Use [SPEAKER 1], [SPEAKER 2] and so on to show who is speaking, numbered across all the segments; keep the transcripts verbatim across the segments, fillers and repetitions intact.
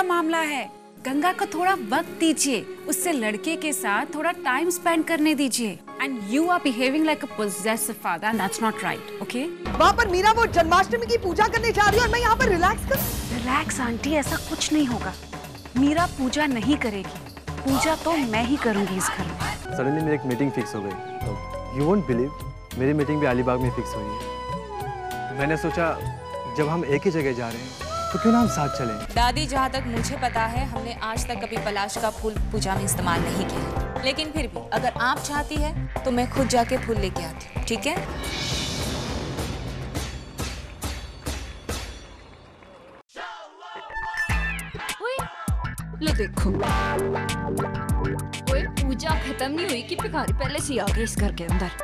[SPEAKER 1] का मामला है। गंगा को थोड़ा वक्त दीजिए, उससे लड़के के साथ थोड़ा टाइम स्पेंड करने दीजिए। And you are behaving like a possessive father and that's not right, okay?
[SPEAKER 2] वहाँ पर मीरा वो जन्माष्टमी की पूजा करने जा रही है और मैं यहाँ पर रिलैक्स कर।
[SPEAKER 1] रिलैक्स आंटी, ऐसा कुछ नहीं होगा। मीरा पूजा नहीं करेगी, पूजा तो मैं ही करूंगी इस घर में।
[SPEAKER 3] सडनली मेरी एक मीटिंग फिक्स हो गई। यू वोंट बिलीव, मेरी मीटिंग भी अलीबाग में फिक्स हुई है। मैंने सोचा जब हम एक ही जगह जा रहे हैं तो क्यों ना हम साथ चलें।
[SPEAKER 4] दादी, जहाँ तक मुझे पता है हमने आज तक कभी पलाश का फूल पूजा में इस्तेमाल नहीं किया, लेकिन फिर भी अगर आप चाहती है तो मैं खुद जाके फूल लेके आती हूँ, ठीक है?
[SPEAKER 5] लो देखो, कोई पूजा खत्म नहीं हुई कि भिखारी पहले से आ गए इस घर के अंदर।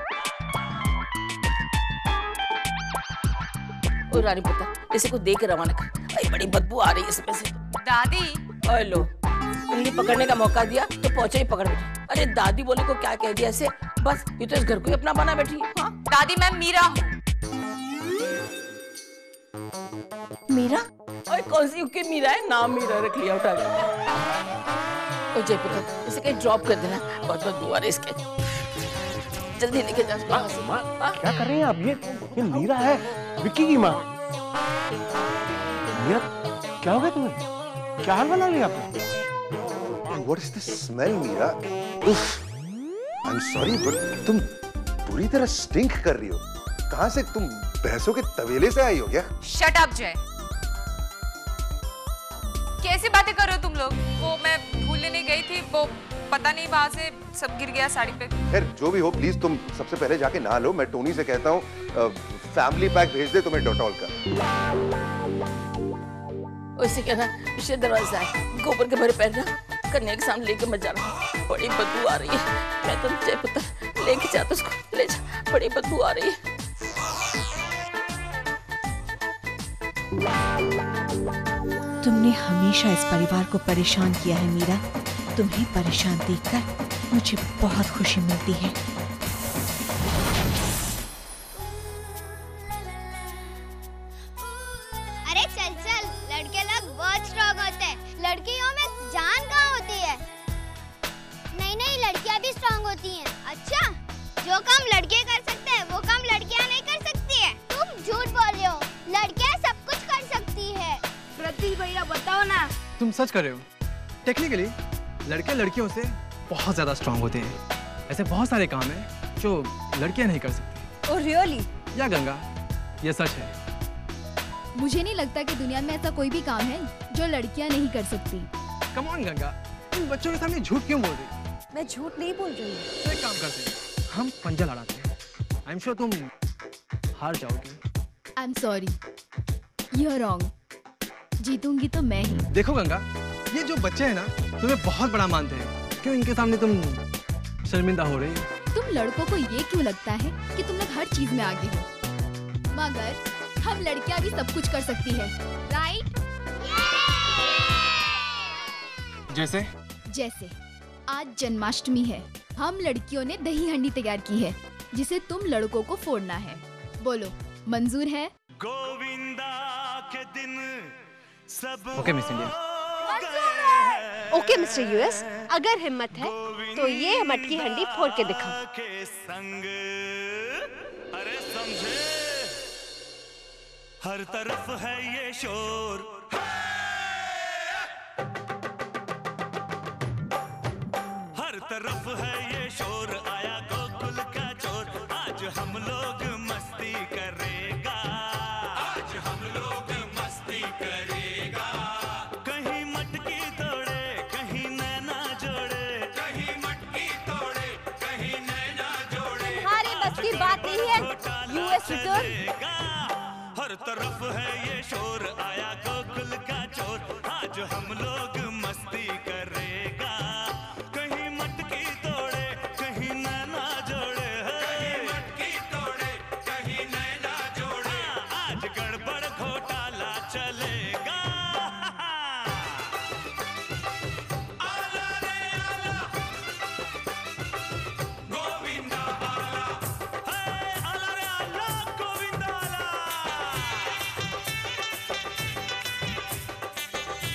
[SPEAKER 6] ओ रानी पुत्र, इसे को देख के रवाना कर। अरे बड़ी बदबू आ रही है इसमें से।
[SPEAKER 4] दादी,
[SPEAKER 6] ओए लो, उंगली पकड़ने का मौका दिया तो पहुंचे ही पकड़ बैठी। अरे दादी बोले को क्या कह दिया ऐसे? बस ये तो इस घर को ही अपना बना बैठी है। हाँ?
[SPEAKER 4] दादी मैं मीरा हूँ।
[SPEAKER 6] मीरा? ओए कौन सी उसकी मीरा है? नाम मीरा रख लिया उठा के। ओ जय पुत्र, इसे कहीं ड्रॉप कर देना, बहुत बहुत दुआ है इसके। जल्दी लेके जा।
[SPEAKER 7] माँ, क्या कर रही हैं आप? ये ये मीरा है, विक्की की माँ। मीरा, क्या हो गया तुम्हें? क्या हाल बना लिया आपने?
[SPEAKER 8] What is this smell, Meera? उफ, I'm sorry, but तुम पूरी तरह स्टिंक कर रही हो। कहाँ से तुम भैंसों के तबेले से आई हो क्या?
[SPEAKER 4] शट अप जय, कैसी बातें कर रहे हो तुम लोग? वो मैं फूल लेने गई थी, वो पता नहीं वहाँ से सब गिर गया साड़ी पे।
[SPEAKER 8] खैर जो भी हो, प्लीज तुम सबसे पहले जाके नहा लो। मैं टोनी से कहता हूँ फैमिली पैक भेज दे तुम्हें डेटॉल का।
[SPEAKER 6] उसे कहना पीछे दरवाजा है, गोबर के भरे पैर ना कन्या के सामने लेके मत जाना, बड़ी बदबू आ रही है। मैं तो जय पुत्र लेके जाता उसको, ले जा, बड़ी बदबू आ रही है।
[SPEAKER 9] तुमने हमेशा इस परिवार को परेशान किया है मीरा। तुम्हें परेशान देखकर मुझे बहुत खुशी मिलती है।
[SPEAKER 10] अरे चल चल, लड़के लोग बहुत स्ट्रॉन्ग होते हैं, लड़कियों में जान कहाँ होती है? नहीं नहीं, लड़कियाँ भी स्ट्रॉन्ग होती हैं। अच्छा, जो काम लड़के कर सकते हैं वो काम लड़कियाँ नहीं कर सकती है? तुम झूठ बोल रहे हो, लड़कियाँ सब कुछ कर सकती है।
[SPEAKER 2] प्रतीक भैया बताओ ना।
[SPEAKER 3] तुम सच कर रहे हो। टेक्निकली लड़के लड़कियों से बहुत ज्यादा स्ट्रांग होते हैं। ऐसे बहुत सारे काम हैं जो लड़कियां नहीं कर सकती।
[SPEAKER 5] Oh really?
[SPEAKER 3] या गंगा, ये सच है।
[SPEAKER 5] मुझे नहीं लगता कि दुनिया में ऐसा कोई भी काम है जो लड़कियां नहीं कर सकती।
[SPEAKER 3] कम ऑन गंगा, तुम बच्चों के सामने झूठ क्यों बोल रही हो?
[SPEAKER 5] मैं झूठ नहीं बोल रही हूँ।
[SPEAKER 3] तो एक काम करते हैं, हम पंजा लड़ाते हैं। आई एम श्योर तुम हार जाओगी।
[SPEAKER 5] I am sorry, you are wrong. जीतूंगी तो मैं ही।
[SPEAKER 3] देखो गंगा, ये जो बच्चे हैं ना तुम्हें बहुत बड़ा मानते हैं, क्यों इनके सामने तुम शर्मिंदा हो रही हो?
[SPEAKER 5] तुम लड़कों को ये क्यों लगता है कि तुम लोग हर चीज में आगे हो, मगर हम लड़कियां भी सब कुछ कर सकती है, राइट?
[SPEAKER 3] जैसे
[SPEAKER 5] जैसे आज जन्माष्टमी है, हम लड़कियों ने दही हंडी तैयार की है जिसे तुम लड़कों को फोड़ना है। बोलो मंजूर है?
[SPEAKER 11] गोविंदा के दिन सब
[SPEAKER 3] okay Miss India.
[SPEAKER 12] Okay Mister US, अगर हिम्मत है तो ये मटकी हंडी फोड़ के दिखाओ।
[SPEAKER 11] के संग, अरे समझे, हर तरफ है ये शोर, हर तरफ है ये शोर, आया गोकुल का चोर, आज हम लोग मस्ती करेगा, आज हम लोग मस्ती करेगा। कहीं मटकी तोड़े, कहीं नैना जोड़े, कहीं मटकी तोड़े, कहीं नैना जोड़े,
[SPEAKER 12] तुम्हारी बस की बात नहीं है यूएस रिटर्न।
[SPEAKER 11] हर तरफ है ये शोर, आया गोकुल का चोर, आज हम लोग मस्ती करेगा, कहीं मटकी तोड़े, कहीं नैना जोड़े, कहीं मटकी तोड़े, कहीं नैना जोड़े, आज गड़बड़ घोटाला चलेगा। आला रे आला, गोविंदा आला, हे आला रे आला, गोविंदा आला।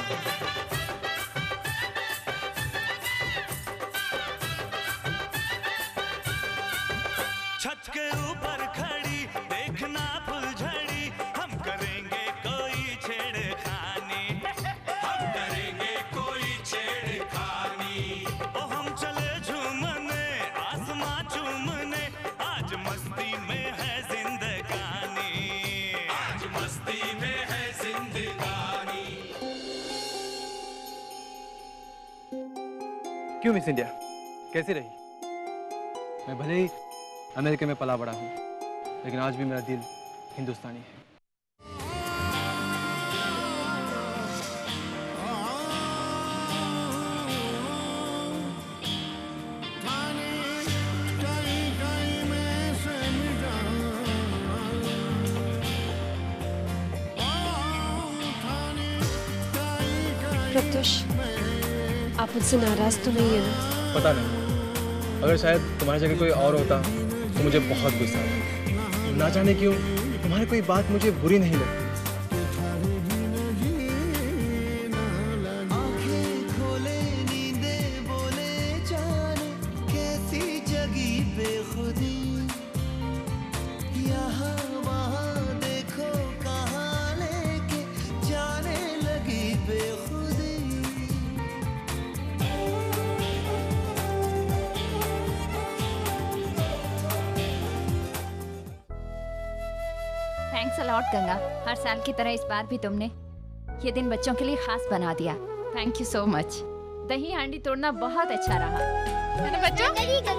[SPEAKER 11] छत के ऊपर खड़ी देखना फुलझड़ी, हम करेंगे कोई छेड़खानी, हम करेंगे कोई छेड़खानी। ओ हम चले झूमने आसमां चूमने, आज मस्ती में है जिंदगानी, आज मस्ती में है जिंदगानी।
[SPEAKER 3] क्यों मिस इंडिया, कैसी रही? मैं भले ही अमेरिका में पला बड़ा हूँ, लेकिन आज भी मेरा दिल हिंदुस्तानी है।
[SPEAKER 12] प्रत्युष, आप मुझसे नाराज तो नहीं है ना?
[SPEAKER 3] पता नहीं, अगर शायद तुम्हारी जगह कोई और होता तो मुझे बहुत गुस्सा आता। ना जाने क्यों तुम्हारी कोई बात मुझे बुरी नहीं लगती।
[SPEAKER 5] थैंक्स अ लॉट गंगा, हर साल की तरह इस बार भी तुमने ये दिन बच्चों के लिए खास बना दिया। Thank you so much. Dahi Handi तोड़ना बहुत अच्छा रहा, है ना बच्चों?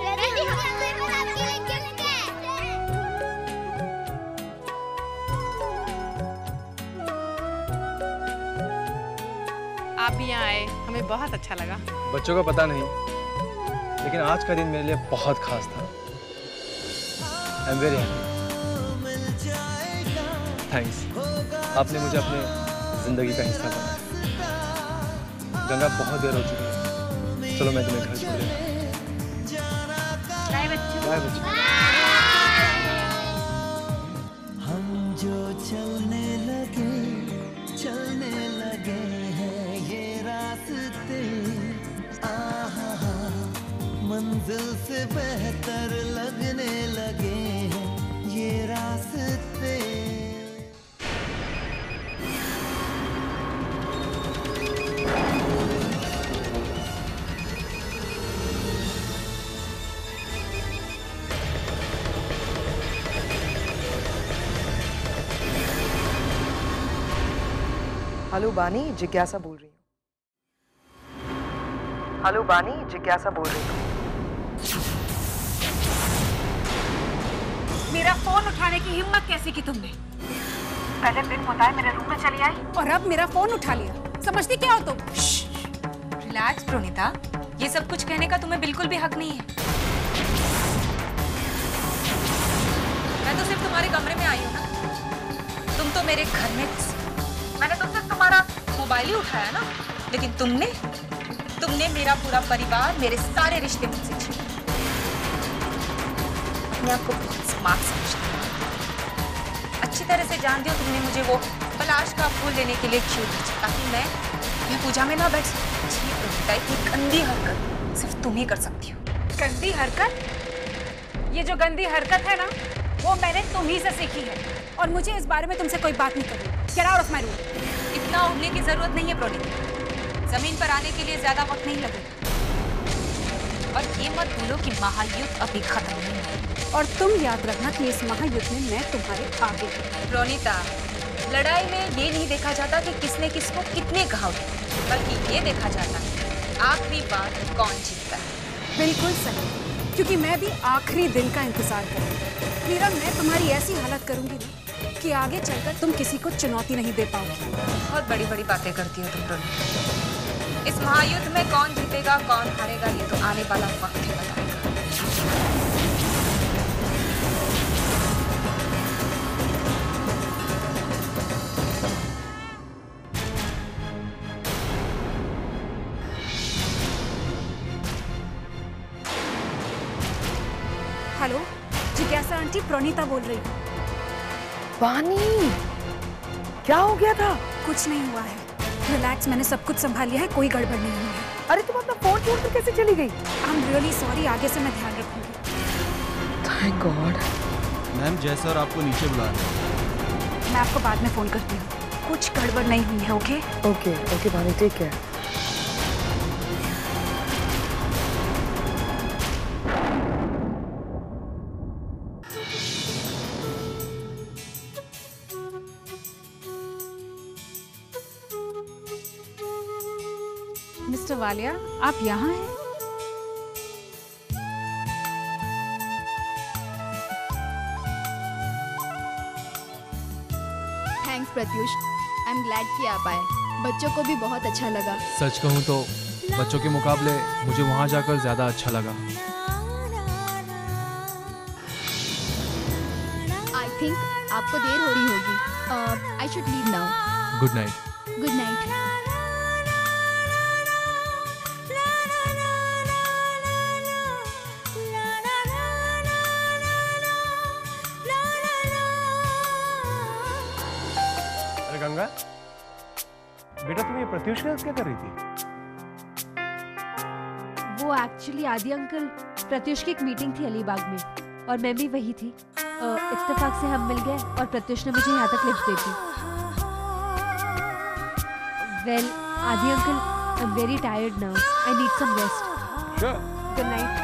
[SPEAKER 13] आप भी यहाँ आए, हमें बहुत अच्छा लगा।
[SPEAKER 3] बच्चों को पता नहीं, लेकिन आज का दिन मेरे लिए बहुत खास था। I am very happy. Thanks, आपने मुझे अपने जिंदगी का हिस्सा बनाया। गंगा, बहुत देर हो चुकी है, चलो मैं तुम्हें घर छोड़ देता हूँ।
[SPEAKER 5] बाय बच्चों।
[SPEAKER 3] बाय बच्चों।
[SPEAKER 11] हम जो चलने लगे चलने लगे हैं ये रास्ते, आहा मंजिल से बेहतर लगने लगे हैं ये रास्ते।
[SPEAKER 2] हेलो बानी, जिज्ञासा बोल रही हूँ। हेलो बानी, जिज्ञासा बोल रही हूँ।
[SPEAKER 1] मेरा फोन उठाने की हिम्मत कैसे की तुमने? पहले बिन बताए मेरे रूम में चली आई और अब मेरा फोन उठा लिया। समझती क्या हो तुम?
[SPEAKER 4] रिलैक्स प्रोनीता, ये सब कुछ कहने का तुम्हें बिल्कुल भी हक नहीं है। मैं तो सिर्फ तुम्हारे कमरे में आई हूँ ना, तुम तो मेरे घर में, मैंने तो सिर्फ तुम्हारा मोबाइल ही उठाया ना, लेकिन तुमने तुमने मेरा पूरा परिवार, मेरे सारे रिश्ते मुझसे छीने। अपने आप को बहुत स्मार्ट समझती हो, अच्छी तरह से जानती हो तुमने मुझे वो पलाश का फूल लेने के लिए क्यों भेजा, ताकि मैं मैं पूजा में ना बैठ सकूं। इतनी गंदी हरकत सिर्फ तुम ही कर सकती हो।
[SPEAKER 1] गंदी हरकत? ये जो गंदी हरकत है ना, वो मैंने तुम ही से सीखी है और मुझे इस बारे में तुमसे कोई बात नहीं करनी। Get out of my room.
[SPEAKER 4] इतना उड़ने की जरूरत नहीं है प्रोनीता, जमीन पर आने के लिए ज्यादा वक्त नहीं लगेगा। और ये मत भूलो कि महायुद्ध अभी खत्म नहीं है।
[SPEAKER 1] और तुम याद रखना कि इस महायुद्ध में मैं तुम्हारे आगे हूँ।
[SPEAKER 4] प्रोनीता, लड़ाई में ये नहीं देखा जाता कि किसने किसको कितने घाव दिए, बल्कि ये देखा जाता है आखिरी बार कौन जीतता है।
[SPEAKER 1] बिल्कुल सही, क्योंकि मैं भी आखिरी दिन का इंतजार करूंगी। मीरा, मैं तुम्हारी ऐसी हालत करूंगी ना कि आगे चलकर तुम किसी को चुनौती नहीं दे पाओगी।
[SPEAKER 4] बहुत बड़ी बड़ी बातें करती हो तुम प्रोनीता। इस महायुद्ध में कौन जीतेगा कौन हारेगा ये तो आने वाला वक्त ही बताएगा।
[SPEAKER 1] हेलो, जिज्ञासा आंटी, प्रोनीता बोल रही हूँ।
[SPEAKER 2] बानी, क्या हो गया था?
[SPEAKER 1] कुछ नहीं हुआ है, रिलैक्स, मैंने सब कुछ संभाल लिया है, कोई गड़बड़ नहीं हुई है।
[SPEAKER 2] अरे तुम अपना फोन छोड़कर कैसे चली गई?
[SPEAKER 1] आई एम रियली सॉरी, आगे से मैं ध्यान रखूंगी।
[SPEAKER 2] Thank God.
[SPEAKER 3] Ma'am Jay sir आपको नीचे बुला रहे हैं।
[SPEAKER 1] मैं आपको बाद में फोन करती हूँ। कुछ गड़बड़ नहीं हुई है। ओके
[SPEAKER 2] ओके ओके भाभी, टेक केयर।
[SPEAKER 1] मिस्टर वालिया, आप यहाँ हैं?
[SPEAKER 5] Thanks Pratyush, I am glad कि आप आए। बच्चों को भी बहुत अच्छा लगा।
[SPEAKER 3] सच कहूँ तो बच्चों के मुकाबले मुझे वहाँ जाकर ज्यादा अच्छा लगा।
[SPEAKER 5] आई थिंक आपको देर हो रही होगी। I should leave now.
[SPEAKER 3] Good night.
[SPEAKER 5] Good night.
[SPEAKER 7] Ganga, बेटा तुम ये प्रत्युष के साथ क्या कर रही थी?
[SPEAKER 12] वो एक्चुअली आदि अंकल, प्रत्युष की एक मीटिंग थी अलीबाग में और मैं भी वही थी। uh, इत्तेफाक से हम मिल गए और प्रत्युष ने मुझे यहाँ तक लिफ्ट दे दी। Well Adi uncle, I am very tired now, I need some rest.
[SPEAKER 7] Sure.
[SPEAKER 12] Good night.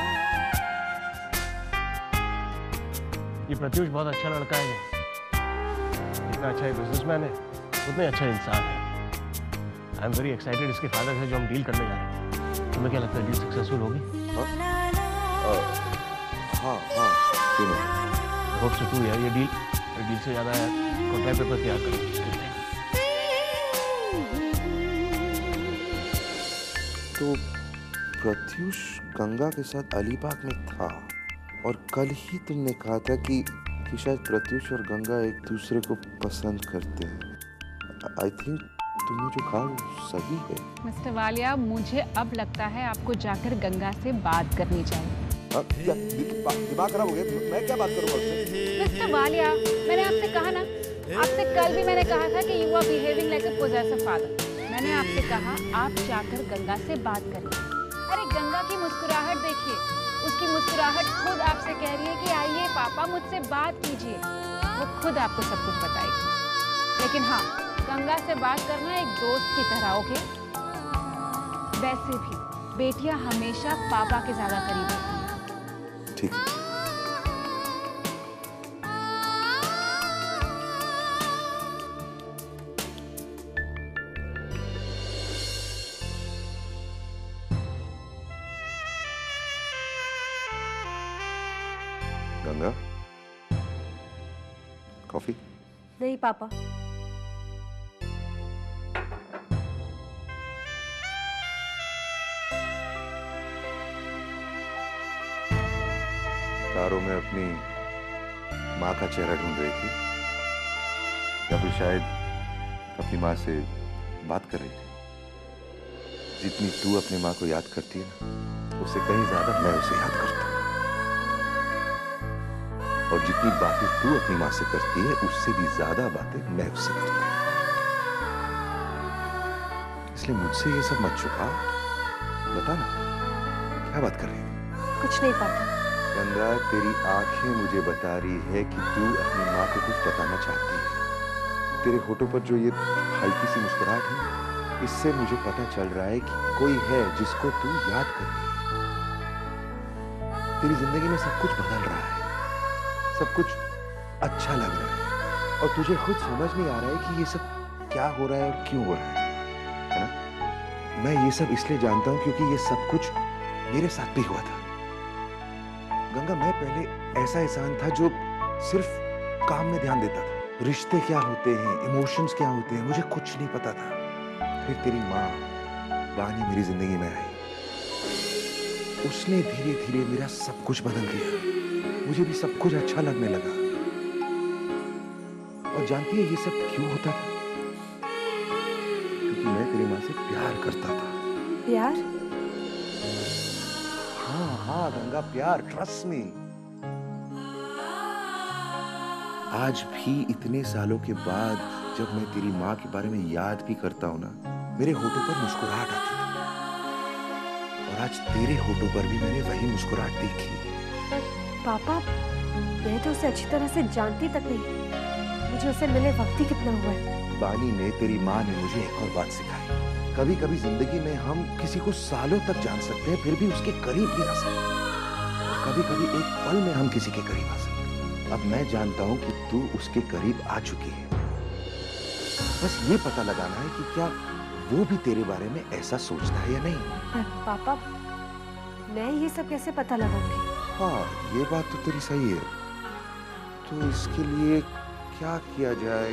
[SPEAKER 7] ये प्रत्युष बहुत अच्छा लड़का है। इतना अच्छा बिजनेसमैन है, उतना अच्छा इंसान है। आई एम वेरी एक्साइटेड इसके फादर से जो हम डील करने जा रहे हैं। तुम्हें क्या लगता है डील सक्सेसफुल होगी?
[SPEAKER 8] हाँ हाँ क्यों नहीं?
[SPEAKER 7] होप सो टू यार, ये डील डील से ज्यादा यार कॉन्ट्रैक्ट पेपर तैयार करो।
[SPEAKER 8] तो प्रत्युष गंगा के साथ अलीबाग में था और कल ही तुमने कहा था कि कि शायद प्रत्युष और गंगा एक दूसरे को पसंद करते हैं। आई थिंक तुमने जो कहा वो सही है।
[SPEAKER 1] मिस्टर वालिया, मुझे अब लगता है आपको जाकर गंगा से बात करनी चाहिए।
[SPEAKER 8] हाँ, क्या दिमाग खराब हो गया? मैं क्या बात करूँगा उससे?
[SPEAKER 1] मिस्टर वालिया, मैंने आपसे कहा ना, आपसे कल भी मैंने कहा था कि you are behaving like a possessive father. मैंने आपसे कहा आप जाकर गंगा से बात करिए। अरे गंगा की मुस्कुराहट देखिए, उसकी मुस्कुराहट खुद आपसे कह रही है कि आइए पापा मुझसे बात कीजिए। वो खुद आपको सब कुछ बताएगी। लेकिन हाँ, गंगा से बात करना एक दोस्त की तरह, ओके? वैसे भी बेटियां हमेशा पापा के ज्यादा करीब होती हैं।
[SPEAKER 8] ठीक है। गंगा, कॉफी?
[SPEAKER 12] नहीं पापा।
[SPEAKER 8] कारों में अपनी माँ का चेहरा ढूंढ रही थी या फिर शायद अपनी माँ से बात कर रही थी। जितनी तू अपनी माँ को याद करती है ना, उससे कहीं ज्यादा मैं उसे याद करता हूँ। और जितनी बातें तू अपनी माँ से करती है, उससे भी ज्यादा बातें मैं उससे करता हूँ। इसलिए मुझसे ये सब मत छुपा। बता ना, क्या बात कर रही है?
[SPEAKER 12] कुछ नहीं पापा।
[SPEAKER 8] गंगा, तेरी आंखें मुझे बता रही है कि तू अपनी माँ को कुछ बताना चाहती है। तेरे होठों पर जो ये हल्की सी मुस्कुराहट है, इससे मुझे पता चल रहा है कि कोई है जिसको तू याद कर रही है। तेरी जिंदगी में सब कुछ बदल रहा है, सब कुछ अच्छा लग रहा है और तुझे खुद समझ नहीं आ रहा है कि ये सब क्या हो रहा है और क्यों हो रहा है, है ना? मैं ये सब इसलिए जानता हूँ क्योंकि ये सब कुछ मेरे साथ भी हुआ था। गंगा, मैं पहले ऐसा इंसान था जो सिर्फ काम में ध्यान देता था। रिश्ते क्या होते हैं, इमोशंस क्या होते हैं, मुझे कुछ नहीं पता था। फिर तेरी माँ बानी मेरी जिंदगी में आई। उसने धीरे धीरे मेरा सब कुछ बदल दिया। मुझे भी सब कुछ अच्छा लगने लगा। और जानती है ये सब क्यों होता था? क्योंकि मैं तेरी माँ से प्यार करता था।
[SPEAKER 12] प्यार?
[SPEAKER 8] हाँ हाँ गंगा, प्यार, ट्रस्ट मी। आज भी इतने सालों के बाद जब मैं तेरी माँ के बारे में याद भी करता हूँ ना, मेरे होठों पर मुस्कुराहट आती थी, और आज तेरे होठों पर भी मैंने वही मुस्कुराहट देखी।
[SPEAKER 12] पर पापा, मैं तो उसे अच्छी तरह से जानती तक नहीं। मुझे उसे मिले वक्त ही कितना हुआ है।
[SPEAKER 8] बानी ने, तेरी माँ ने मुझे एक और बात सिखाई। कभी कभी जिंदगी में हम किसी को सालों तक जान सकते हैं, फिर भी उसके करीब नहीं आ सकते। कभी कभी एक पल में हम किसी के करीब आ सकते हैं। अब मैं जानता हूँ कि तू उसके करीब आ चुकी है। बस ये पता लगाना है कि क्या वो भी तेरे बारे में ऐसा सोचता है या नहीं।
[SPEAKER 12] पर पापा, मैं ये सब कैसे पता लगाऊंगी?
[SPEAKER 8] हाँ, ये बात तो तेरी सही है। तो इसके लिए क्या किया जाए?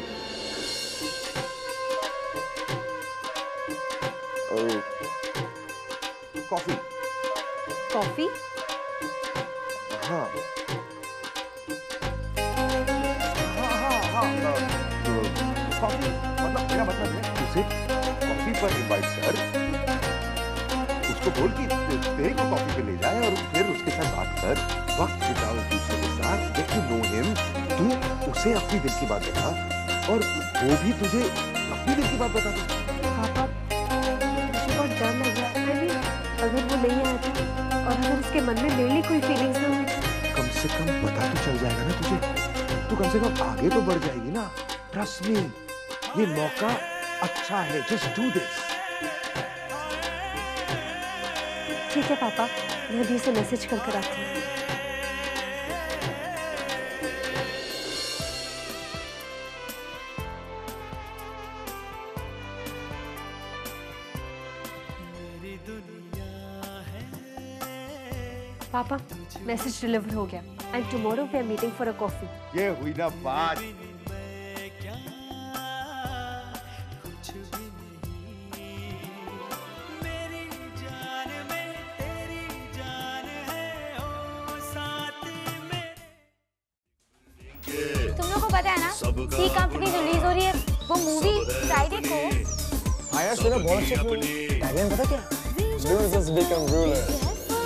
[SPEAKER 8] कॉफी।
[SPEAKER 12] कॉफी?
[SPEAKER 8] हाँ हाँ हाँ हाँ कॉफी, मतलब मेरा मतलब है उसे कॉफी पर इनवाइट कर, उसको बोल कि तेरे को कॉफी पे ले जाए और फिर उसके साथ बात कर, वक्त बिताओ एक दूसरे के साथ, गेट टू नो हिम। तू उसे अपनी दिल की बात बता और वो भी तुझे अपनी दिल की बात बता दे।
[SPEAKER 12] पापा, मुझे बहुत डर लग रहा है। मैं भी अगर वो नहीं आया था और अगर उसके मन में मेरे लिए कोई फीलिंग्स ना हुई,
[SPEAKER 8] कम से कम पता तो चल जाएगा ना तुझे। तू कम से कम आगे तो बढ़ जाएगी ना। ट्रस्ट मी, ये मौका अच्छा है। Just do this.
[SPEAKER 12] ठीक है पापा, मैं भी उसे मैसेज कर कर आती हूँ। पापा, मैसेज डिलीवर हो गया and tomorrow we are meeting for a coffee.
[SPEAKER 8] ये हुई ना बात।
[SPEAKER 10] तुम लोगों को पता है ना, सी कंपनी रिलीज हो रही है वो मूवी फ्राइडे को।
[SPEAKER 3] आया सुनो, बहुत अच्छी मूवी। टैगलाइन पता क्या? Losers become rulers।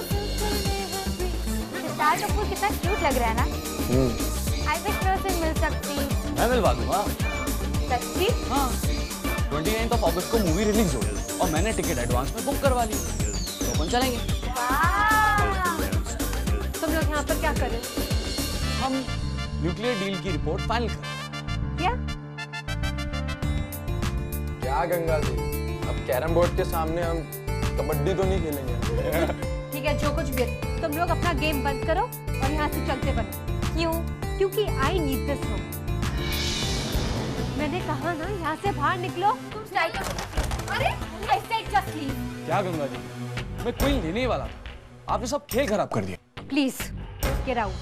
[SPEAKER 10] Siddharth Kapoor कितना क्यूट लग रहा है ना। आई विश मैं उससे मिल सकती।
[SPEAKER 14] मैं मिलवा दूंगा।
[SPEAKER 10] सच्ची?
[SPEAKER 14] हाँ। उनतीस ऑफ अगस्त को मूवी रिलीज हो रही है और मैंने टिकट एडवांस में बुक करवा ली। तो अपन चलेंगे।
[SPEAKER 12] तुम लोग यहाँ पर क्या कर रहे हो?
[SPEAKER 14] हम न्यूक्लियर डील की रिपोर्ट फाइनल कर।
[SPEAKER 12] क्या?
[SPEAKER 3] क्या गंगा जी, अब कैरम बोर्ड के सामने हम कबड्डी तो नहीं खेलेंगे।
[SPEAKER 12] ठीक है, जो कुछ भी है, तुम लोग अपना गेम बंद करो और यहाँ से चलते बनो। क्यों? क्योंकि आई नीड दिस रूम। मैंने कहा ना, यहाँ से बाहर निकलो। अरे, I said just leave।
[SPEAKER 14] क्या गंगा जी, मैं क्वीन लेने ही वाला था, आपने सब खेल खराब कर दिया।
[SPEAKER 12] Please get out.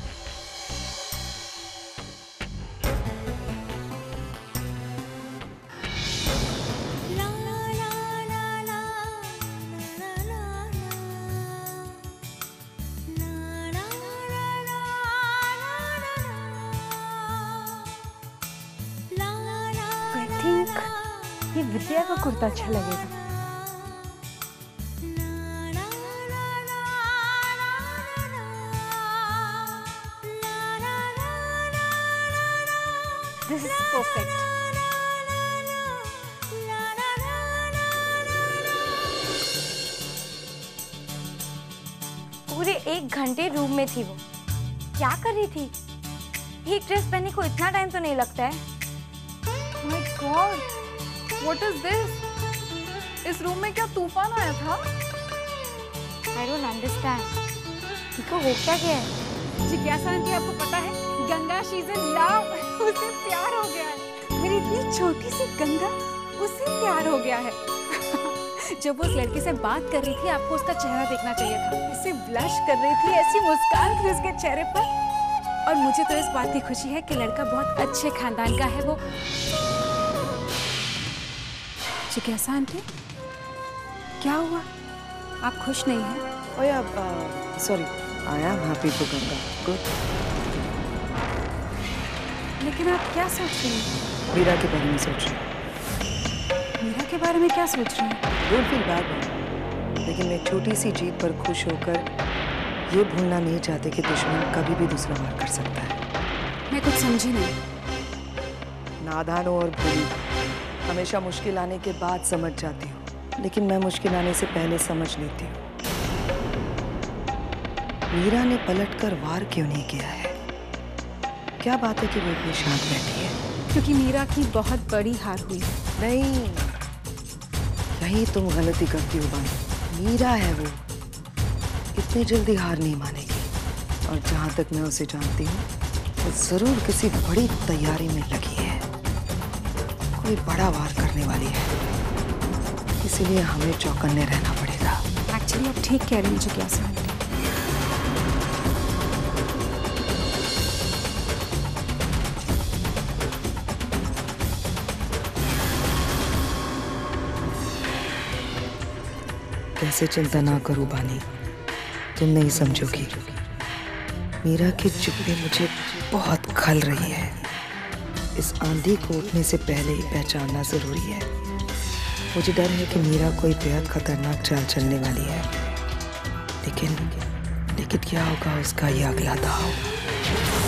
[SPEAKER 12] ये विद्या का कुर्ता अच्छा लगेगा। This is perfect।
[SPEAKER 10] पूरे एक घंटे रूम में थी वो। क्या कर रही थी? एक ड्रेस पहनने को इतना टाइम तो नहीं लगता है।
[SPEAKER 1] My God, what is this? इस रूम में क्या तूफान आया था?
[SPEAKER 10] I don't understand। इनको हो क्या गया है?
[SPEAKER 1] जिज्ञासा आंटी, आपको पता है Ganga she is in love. उसे प्यार हो गया है। मेरी इतनी छोटी सी गंगा, उसे प्यार हो गया है। जब वो उस लड़के से बात कर रही थी, आपको उसका चेहरा देखना चाहिए था। ऐसे ब्लश कर रही थी, ऐसी मुस्कान थी उसके चेहरे पर। और मुझे तो इस बात की खुशी है कि लड़का बहुत अच्छे खानदान का है। वो जिज्ञासा आंटी, क्या हुआ? आप खुश नहीं हैं?
[SPEAKER 15] Oh yeah, uh, sorry. I am happy for Ganga. Good.
[SPEAKER 1] लेकिन आप क्या सोच रही हैं?
[SPEAKER 15] मीरा के बारे में सोच रही हूँ।
[SPEAKER 1] मीरा के बारे में क्या सोच रही हैं?
[SPEAKER 15] Don't feel bad, man. लेकिन मैं छोटी सी जीत पर खुश होकर ये भूलना नहीं चाहते कि दुश्मन कभी भी दूसरा वार कर सकता है।
[SPEAKER 1] मैं कुछ समझी नहीं।
[SPEAKER 15] नादान हो और भूली, हमेशा मुश्किल आने के बाद समझ जाती हूँ लेकिन मैं मुश्किल आने से पहले समझ लेती हूँ मीरा ने पलटकर वार क्यों नहीं किया है। क्या बात है कि वो इतनी शांत बैठी है?
[SPEAKER 12] क्योंकि मीरा की बहुत बड़ी हार हुई।
[SPEAKER 15] नहीं, यही तुम गलती करती हो बानी। मीरा है वो, इतनी जल्दी हार नहीं मानेगी। और जहां तक मैं उसे जानती हूँ वो जरूर किसी बड़ी तैयारी में लगी है, कोई बड़ा वार करने वाली है। इसीलिए हमें चौकन्ने रहना पड़ेगा।
[SPEAKER 12] एक्चुअली आप ठीक कह रही हैं जिज्ञासा आंटी।
[SPEAKER 15] कैसे चिंता ना करो बानी, तुम नहीं समझोगी। मीरा की चुप्पी मुझे बहुत खल रही है। इस आंधी को उठने से पहले ही पहचानना जरूरी है। मुझे डर है कि मीरा कोई बेहद खतरनाक चाल चलने वाली है, लेकिन लेकिन क्या होगा उसका ये अगला दाव।